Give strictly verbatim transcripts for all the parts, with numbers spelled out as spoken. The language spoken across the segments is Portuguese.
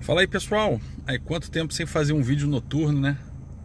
Fala aí, pessoal. Aí, quanto tempo sem fazer um vídeo noturno, né?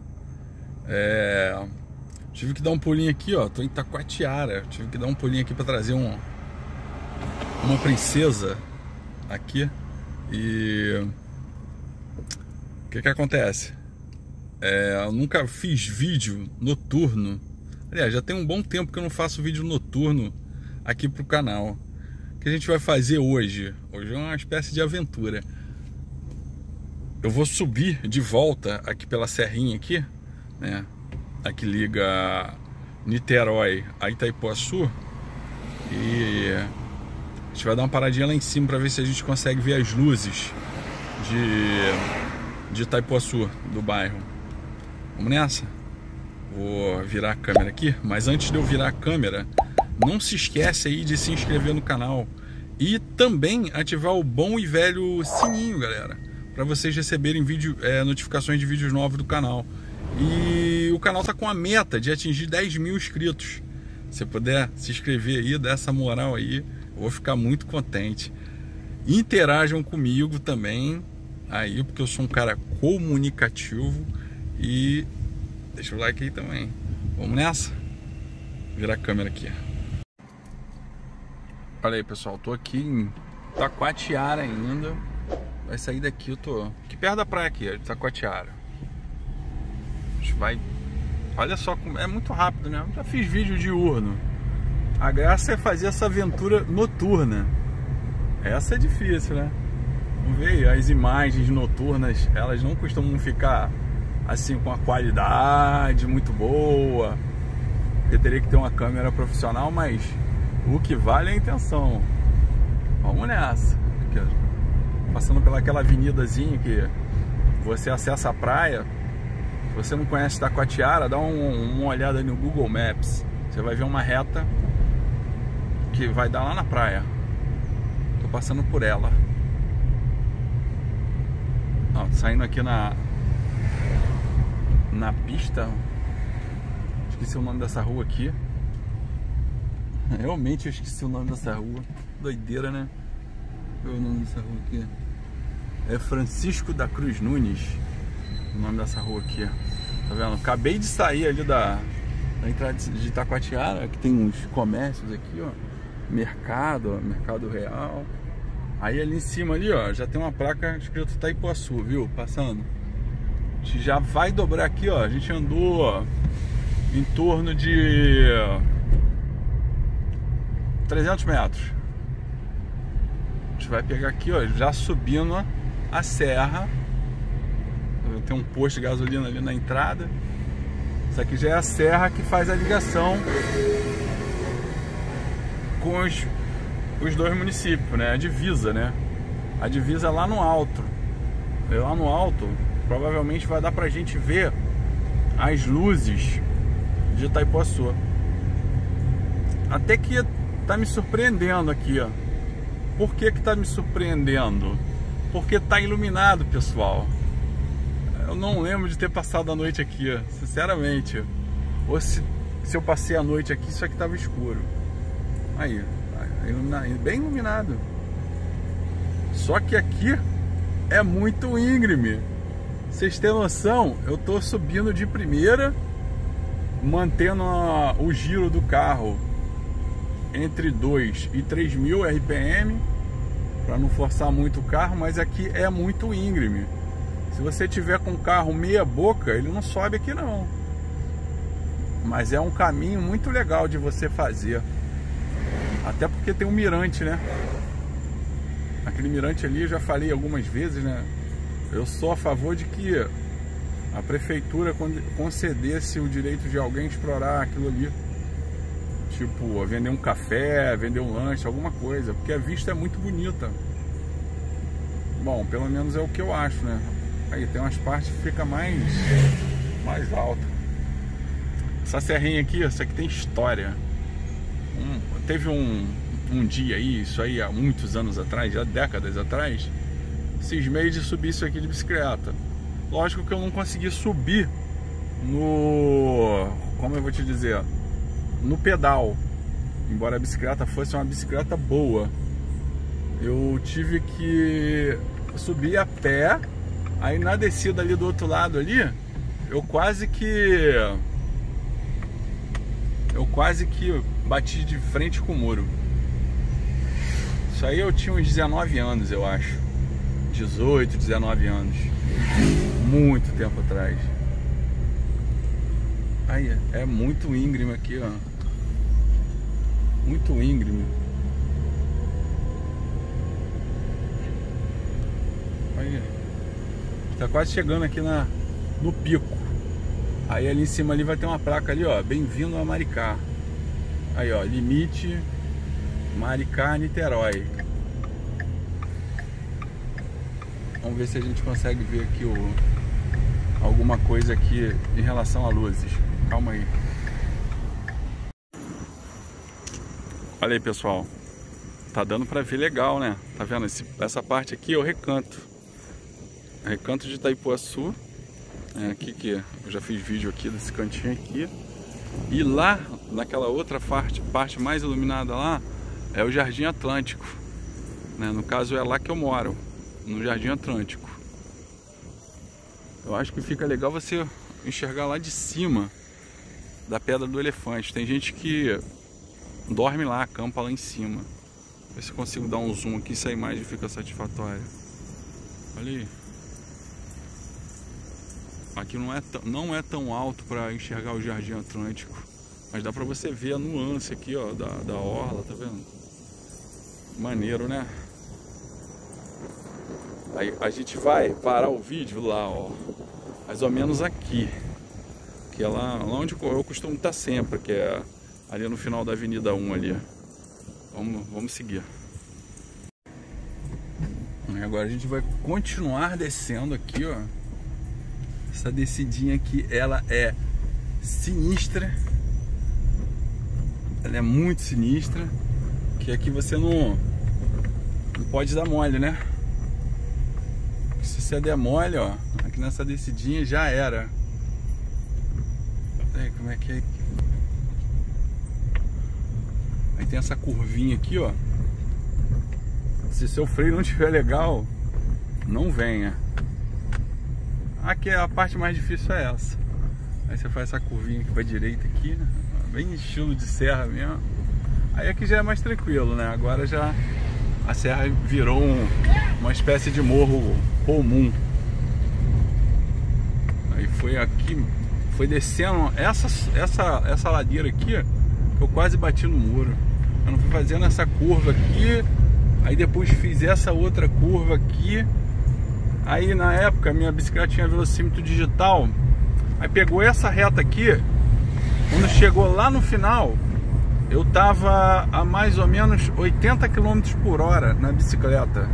É... Tive que dar um pulinho aqui, ó. Tô em Taquatiara. Tive que dar um pulinho aqui pra trazer um... uma princesa aqui. E... o que que acontece? É... Eu nunca fiz vídeo noturno. Aliás, já tem um bom tempo que eu não faço vídeo noturno aqui pro canal. O que a gente vai fazer hoje? Hoje é uma espécie de aventura. Eu vou subir de volta aqui pela serrinha aqui, né? A que liga Niterói a Itaipuaçu. E a gente vai dar uma paradinha lá em cima para ver se a gente consegue ver as luzes de, de Itaipuaçu, do bairro. Vamos nessa? Vou virar a câmera aqui, mas antes de eu virar a câmera, não se esquece aí de se inscrever no canal e também ativar o bom e velho sininho, galera, para vocês receberem vídeo, é, notificações de vídeos novos do canal. E o canal tá com a meta de atingir dez mil inscritos. Se puder se inscrever aí, dar essa moral aí, eu vou ficar muito contente. Interajam comigo também aí, porque eu sou um cara comunicativo. E deixa o like aí também. Vamos nessa? Vou virar a câmera aqui. Olha aí, pessoal, tô aqui em Taquatiara ainda. Vai sair daqui, eu tô aqui perto da praia aqui, de Taquatiara. A gente vai... Olha só, é muito rápido, né? Eu já fiz vídeo diurno. A graça é fazer essa aventura noturna. Essa é difícil, né? Vamos ver aí, as imagens noturnas, elas não costumam ficar assim com a qualidade muito boa, porque teria que ter uma câmera profissional, mas o que vale é a intenção. Vamos nessa. Aqui, ó. Passando pelaquela avenidazinha que você acessa a praia. Se você não conhece Taquatiara, dá um, uma olhada no Google Maps. Você vai ver uma reta que vai dar lá na praia. Tô passando por ela. Ó, saindo aqui na na pista. Esqueci o nome dessa rua aqui. Realmente eu esqueci o nome dessa rua. Doideira, né? Qual é o nome dessa rua aqui? É Francisco da Cruz Nunes, o nome dessa rua aqui. Tá vendo? Acabei de sair ali da, da entrada de Taquatiara, que tem uns comércios aqui, ó. Mercado, ó, Mercado Real. Aí ali em cima ali, ó, já tem uma placa escrito Itaipuaçu, viu? Passando. A gente já vai dobrar aqui, ó. A gente andou ó, em torno de trezentos metros. A gente vai pegar aqui, ó, já subindo a serra. Tem um posto de gasolina ali na entrada. Isso aqui já é a serra que faz a ligação com os, os dois municípios, né? A divisa, né? A divisa lá no alto. E lá no alto, provavelmente vai dar pra gente ver as luzes de Itaipuaçu. Até que tá me surpreendendo aqui, ó. Por que que tá me surpreendendo? Porque tá iluminado, pessoal. Eu não lembro de ter passado a noite aqui, sinceramente. Ou se, se eu passei a noite aqui, isso aqui tava escuro. Aí, bem iluminado. Só que aqui é muito íngreme. Vocês têm noção? Eu tô subindo de primeira, mantendo a, o giro do carro entre dois e três mil R P M, para não forçar muito o carro, mas aqui é muito íngreme. Se você tiver com o carro meia boca, ele não sobe aqui não. Mas é um caminho muito legal de você fazer. Até porque tem um mirante, né? Aquele mirante ali, eu já falei algumas vezes, né? Eu sou a favor de que a prefeitura concedesse o direito de alguém explorar aquilo ali. Tipo, vender um café, vender um lanche, alguma coisa. Porque a vista é muito bonita. Bom, pelo menos é o que eu acho, né? Aí tem umas partes que fica mais, mais alta. Essa serrinha aqui, essa aqui tem história. Um, teve um, um dia aí, isso aí há muitos anos atrás, já décadas atrás, cismei de subir isso aqui de bicicleta. Lógico que eu não consegui subir no... como eu vou te dizer... no pedal. Embora a bicicleta fosse uma bicicleta boa. eu tive que subir a pé. Aí na descida ali do outro lado ali, eu quase que eu quase que bati de frente com o muro. Isso aí eu tinha uns dezenove anos, eu acho. dezoito, dezenove anos. Muito tempo atrás. Aí, é muito íngreme aqui, ó. Muito íngreme. Aí, tá quase chegando aqui na, no pico. Aí ali em cima ali vai ter uma placa ali, ó. Bem-vindo a Maricá. Aí, ó, limite Maricá, Niterói. Vamos ver se a gente consegue ver aqui o, alguma coisa aqui em relação a luzes. Calma aí. Olha aí, pessoal. Tá dando pra ver legal, né? Tá vendo? Esse, essa parte aqui é o Recanto. Recanto de Itaipuaçu. É aqui que eu já fiz vídeo aqui desse cantinho aqui. E lá, naquela outra parte, parte mais iluminada lá, é o Jardim Atlântico, né? No caso é lá que eu moro, no Jardim Atlântico. Eu acho que fica legal você enxergar lá de cima da Pedra do Elefante. Tem gente que dorme lá, acampa lá em cima. Ver se eu consigo dar um zoom aqui, se a imagem fica satisfatória. Olha aí. Aqui não é, não é tão alto para enxergar o Jardim Atlântico, mas dá para você ver a nuance aqui, ó, da, da orla, tá vendo? Maneiro, né? Aí a gente vai parar o vídeo lá, ó, mais ou menos aqui, que é lá, lá onde eu costumo estar sempre, que é ali no final da Avenida um ali. Vamos, vamos seguir. E agora a gente vai continuar descendo aqui, ó. Essa descidinha aqui, ela é sinistra. Ela é muito sinistra. Que aqui você não, não pode dar mole, né? Se você der mole, ó, aqui nessa descidinha já era. Aí, como é que é? Aí tem essa curvinha aqui, ó. Se seu freio não estiver legal, não venha. Aqui a parte mais difícil é essa. Aí você faz essa curvinha aqui pra direita aqui, bem estilo de serra mesmo. Aí aqui já é mais tranquilo, né? Agora já a serra virou um, uma espécie de morro comum. Aí foi aqui, foi descendo essa, essa, essa ladeira aqui, que eu quase bati no muro. Eu não fui fazendo essa curva aqui, aí depois fiz essa outra curva aqui. Aí na época minha bicicleta tinha velocímetro digital. Aí pegou essa reta aqui. Quando chegou lá no final, eu tava a mais ou menos oitenta quilômetros por hora na bicicleta.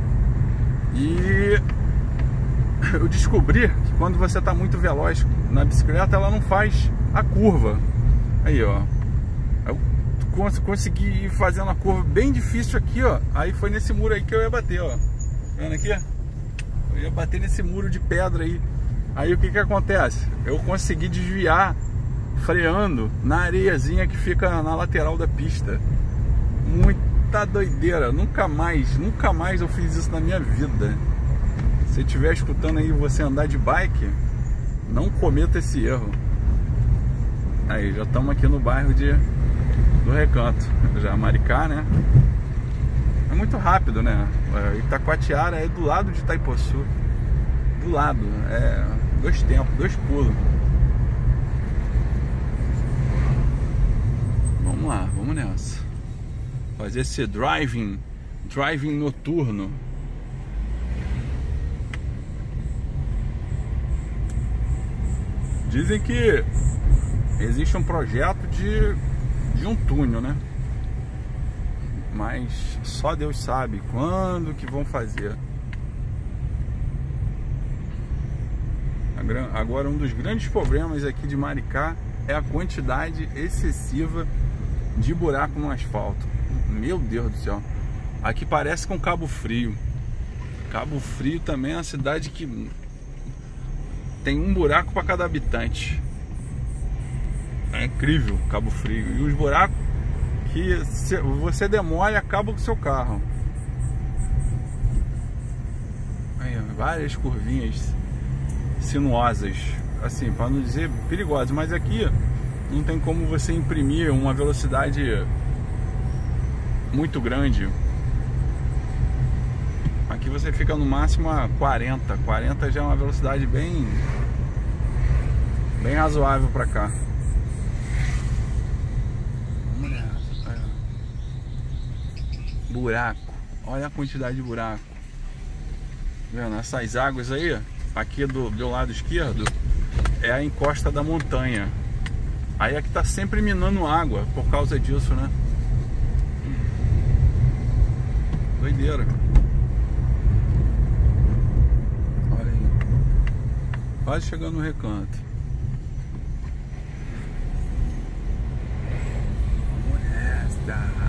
E eu descobri que quando você tá muito veloz na bicicleta, ela não faz a curva. Aí, ó, eu consegui ir fazendo a curva bem difícil aqui, ó. Aí foi nesse muro aí que eu ia bater, ó. Tá vendo aqui? Eu ia bater nesse muro de pedra aí. Aí o que que acontece? Eu consegui desviar freando na areiazinha que fica na lateral da pista. Muita doideira. Nunca mais, nunca mais eu fiz isso na minha vida. Se estiver escutando aí você andar de bike, não cometa esse erro. Aí, já estamos aqui no bairro de, do Recanto. Já Maricá, né? É muito rápido, né? Itacoatiara é do lado de Itaipuaçu. Do lado, é dois tempos, dois pulos. Vamos lá, vamos nessa. Fazer esse driving, driving noturno. Dizem que existe um projeto de, de um túnel, né? Mas só Deus sabe quando que vão fazer. Agora, um dos grandes problemas aqui de Maricá é a quantidade excessiva de buraco no asfalto. Meu Deus do céu. Aqui parece com Cabo Frio. Cabo Frio também é uma cidade que tem um buraco para cada habitante. É incrível Cabo Frio. E os buracos que se você demole, acaba com o seu carro. várias curvinhas sinuosas, assim, para não dizer perigosas, mas aqui não tem como você imprimir uma velocidade muito grande. Aqui você fica no máximo a quarenta, quarenta já é uma velocidade bem bem razoável para cá. Buraco, olha a quantidade de buraco. Vendo essas águas aí, aqui do, do lado esquerdo é a encosta da montanha. Aí aqui tá sempre minando água por causa disso, né? Doideira. Olha aí. Quase chegando no Recanto. Vamos nessa.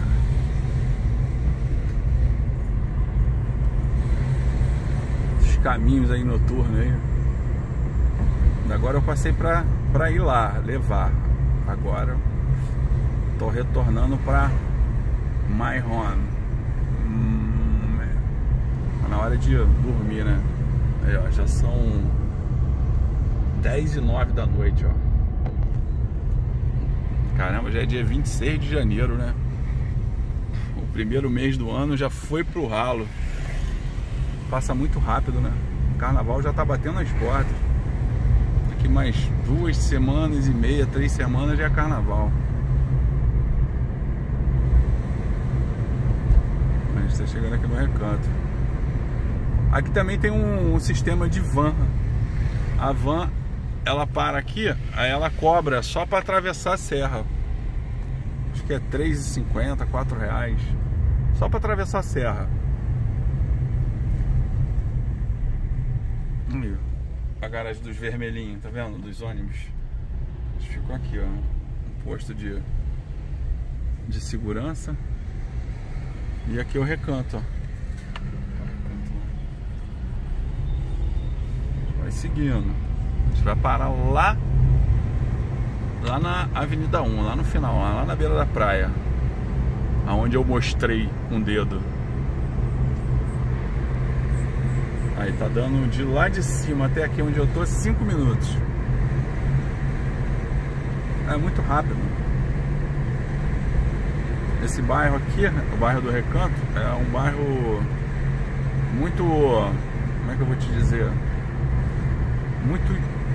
Os caminhos aí noturnos aí. Agora eu passei pra, pra ir lá, levar. Agora tô retornando pra My Home. Hum, é. Tá na hora de dormir, né? Aí, ó, já são dez e nove da noite, ó. Caramba, já é dia vinte e seis de janeiro, né? O primeiro mês do ano já foi pro ralo. Passa muito rápido, né? O carnaval já tá batendo as portas. Daqui mais duas semanas e meia, três semanas já é carnaval. A gente tá chegando aqui no Recanto. Aqui também tem um, um sistema de van. A van, ela para aqui, aí ela cobra só para atravessar a serra. Acho que é três e cinquenta, quatro reais. Só para atravessar a serra. Aí, a garagem dos vermelhinhos, tá vendo? Dos ônibus. Eles ficam aqui, ó. Um posto de, de segurança. E aqui é o Recanto, ó. Vai seguindo. A gente vai parar lá Lá na Avenida um, lá no final, lá na beira da praia, aonde eu mostrei um dedo. Aí tá dando de lá de cima até aqui onde eu tô cinco minutos. É muito rápido. Esse bairro aqui, o bairro do Recanto, é um bairro muito, como é que eu vou te dizer, muito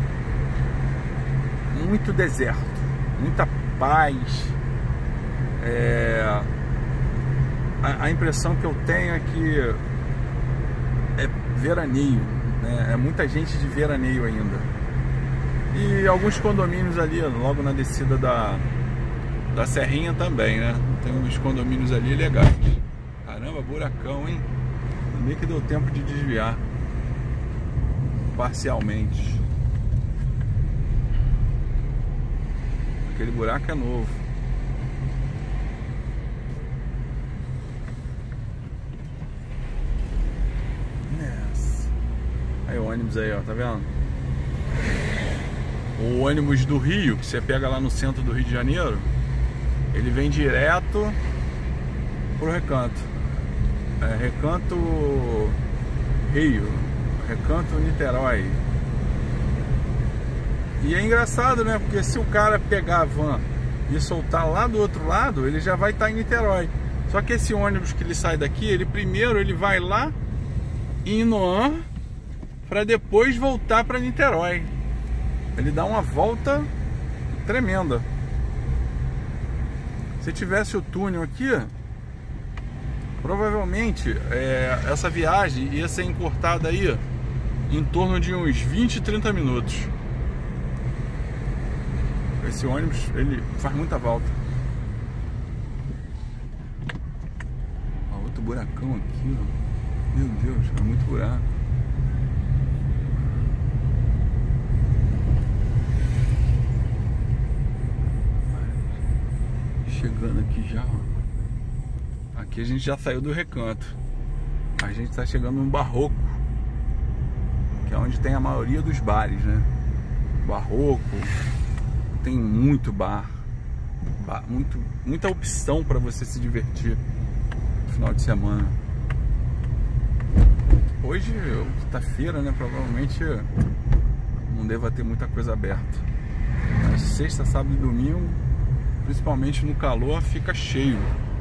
muito deserto, muita paz. É, a, a impressão que eu tenho é que é veraneio, né? É muita gente de veraneio ainda. E alguns condomínios ali, logo na descida da, da Serrinha também, né? Tem uns condomínios ali legais. Caramba, buracão, hein? Nem que deu tempo de desviar parcialmente. Aquele buraco é novo. Yes. Aí o ônibus aí, ó, tá vendo? O ônibus do Rio, que você pega lá no centro do Rio de Janeiro, ele vem direto pro Recanto. É, Recanto Rio, Recanto Niterói. E é engraçado, né? Porque se o cara pegar a van e soltar lá do outro lado, ele já vai estar em Niterói. Só que esse ônibus que ele sai daqui, ele primeiro ele vai lá em Inoã para depois voltar para Niterói. Ele dá uma volta tremenda. Se tivesse o túnel aqui, provavelmente é, essa viagem ia ser encurtada aí em torno de uns vinte, trinta minutos. Esse ônibus, ele faz muita volta. Ó, outro buracão aqui, ó. Meu Deus, é muito buraco. Chegando aqui já, ó. Aqui a gente já saiu do Recanto. A gente tá chegando no Barroco, que é onde tem a maioria dos bares, né? Barroco. Tem muito bar, bar muito, muita opção para você se divertir no final de semana. Oi? hoje, quinta-feira, né? Provavelmente não deva ter muita coisa aberta. Mas sexta, sábado e domingo, principalmente no calor, fica cheio.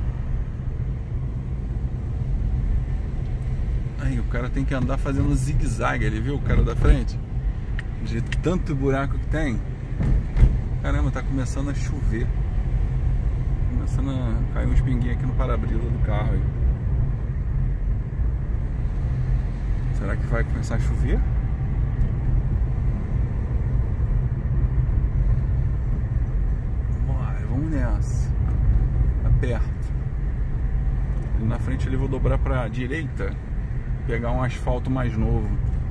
Aí o cara tem que andar fazendo zigue-zague, ele viu o cara da frente? De tanto buraco que tem. Caramba, tá começando a chover. Começando a cair uns pinguinhos aqui no para-brisa do carro aí. Será que vai começar a chover? Bora, vamos nessa. Aperto. Ali na frente ele vou dobrar pra direita, pegar um asfalto mais novo.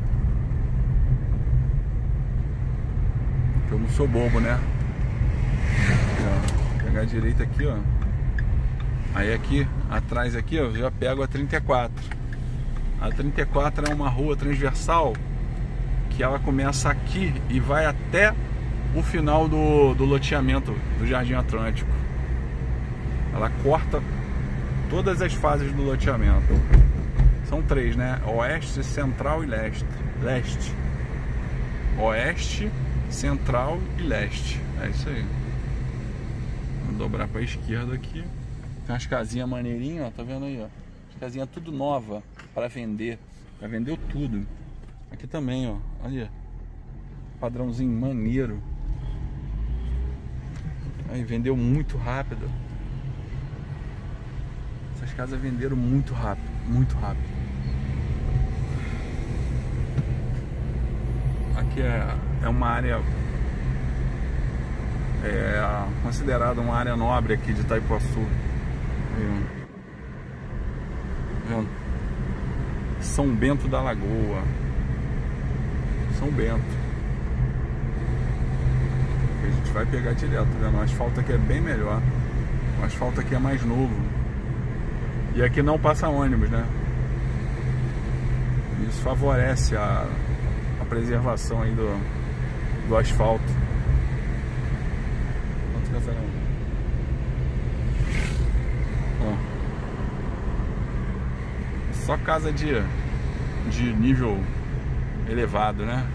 Eu não sou bobo, né? Vou pegar a direita aqui, ó. Aí aqui, atrás aqui, ó, eu já pego a trinta e quatro. A trinta e quatro é uma rua transversal que ela começa aqui e vai até o final do, do loteamento do Jardim Atlântico. Ela corta todas as fases do loteamento. São três, né? Oeste, Central e Leste. Leste. Oeste, Central e Leste. É isso aí. Vou dobrar para a esquerda aqui. Tem umas casinhas maneirinhas, ó. Tá vendo aí, ó? As casinhas tudo nova para vender. Já vendeu tudo. Aqui também, ó. Olha. Padrãozinho maneiro. Aí vendeu muito rápido. Essas casas venderam muito rápido. Muito rápido. Aqui é, é uma área é considerada uma área nobre aqui de Itaipuaçu. Vendo? São Bento da Lagoa. São Bento. A gente vai pegar direto, vendo? O asfalto aqui é bem melhor. O asfalto aqui é mais novo. E aqui não passa ônibus, né? Isso favorece a, a preservação aí do, do asfalto. Quanto casarão? Ó. Só casa de, de nível elevado, né?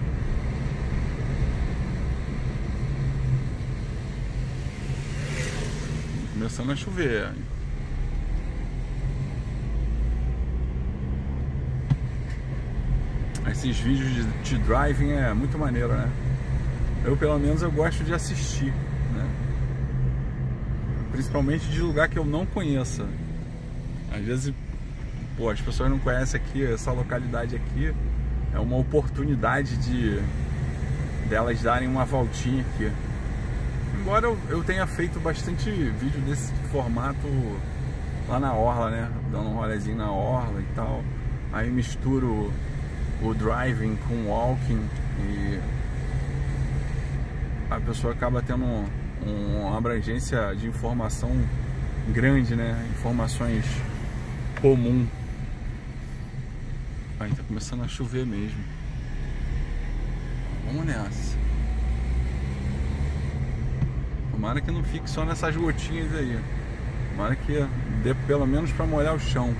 Começando a chover. Esses vídeos de, de driving é muito maneiro, né? Eu, pelo menos, eu gosto de assistir, né? Principalmente de lugar que eu não conheça. Às vezes, pô, as pessoas não conhecem aqui, essa localidade aqui. É uma oportunidade de delas darem uma voltinha aqui. Embora eu, eu tenha feito bastante vídeo desse formato lá na orla, né? Dando um rolezinho na orla e tal. Aí misturo o driving com o walking e a pessoa acaba tendo um, um, uma abrangência de informação grande, né? Informações comum. Aí tá começando a chover mesmo. Vamos nessa. Tomara que não fique só nessas gotinhas aí. Tomara que dê pelo menos para molhar o chão,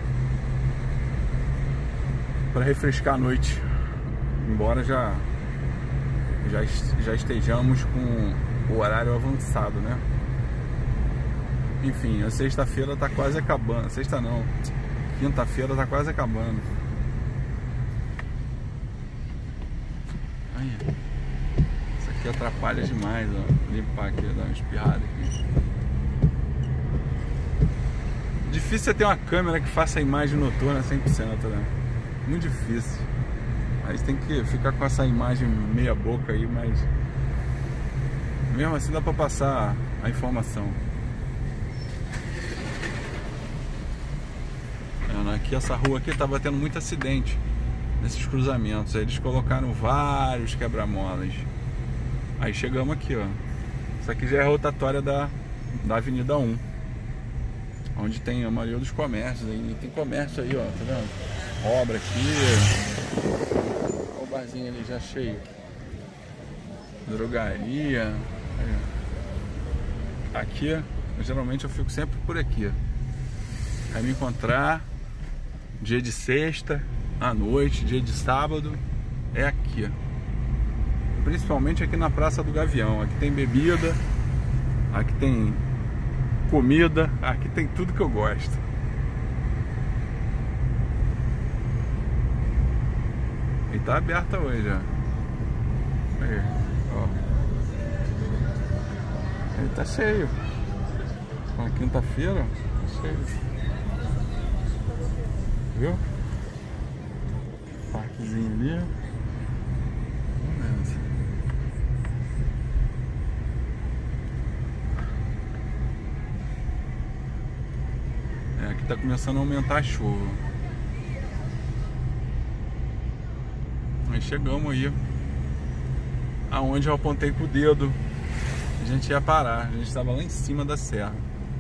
para refrescar a noite. Embora já, já já estejamos com o horário avançado, né? Enfim, a sexta-feira tá quase acabando. Sexta não, quinta-feira tá quase acabando. Aí, isso aqui atrapalha demais, ó. Limpar aqui, dar uma espirrada aqui. Difícil é ter uma câmera que faça a imagem noturna cem por cento, né? Muito difícil. Aí tem que ficar com essa imagem meia boca aí, mas mesmo assim dá pra passar a informação. Aqui, essa rua aqui tava tendo muito acidente nesses cruzamentos. Aí eles colocaram vários quebra-molas. Aí chegamos aqui, ó. Isso aqui já é a rotatória da, da Avenida um, onde tem a maioria dos comércios. Aí tem comércio aí, ó, tá vendo? Obra aqui. Olha o barzinho ali já cheio. Drogaria. Aí, aqui, geralmente eu fico sempre por aqui. Vai me encontrar dia de sexta, à noite, dia de sábado, é aqui. Principalmente aqui na Praça do Gavião. Aqui tem bebida, aqui tem comida, aqui tem tudo que eu gosto. E tá aberta hoje, ó. Aí, ó. Ele tá cheio. Na quinta-feira, tá cheio. Viu? Parquezinho ali. Vamos. É, aqui tá começando a aumentar a chuva. Nós chegamos aí aonde eu apontei com o dedo. A gente ia parar, a gente estava lá em cima da serra.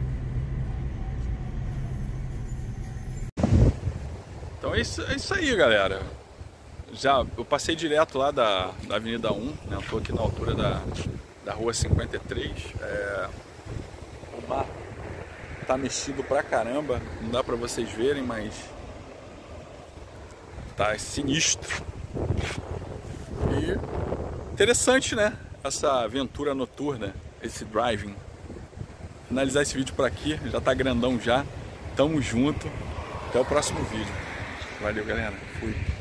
Então é isso, é isso aí, galera. Já eu passei direto lá da, da Avenida um, né? Eu tô aqui na altura da, da Rua cinquenta e três. É, o mar tá mexido pra caramba, não dá pra vocês verem, mas tá sinistro. E interessante, né? Essa aventura noturna, esse driving. Finalizar esse vídeo por aqui, já tá grandão já. Tamo junto. Até o próximo vídeo. Valeu, galera. Fui.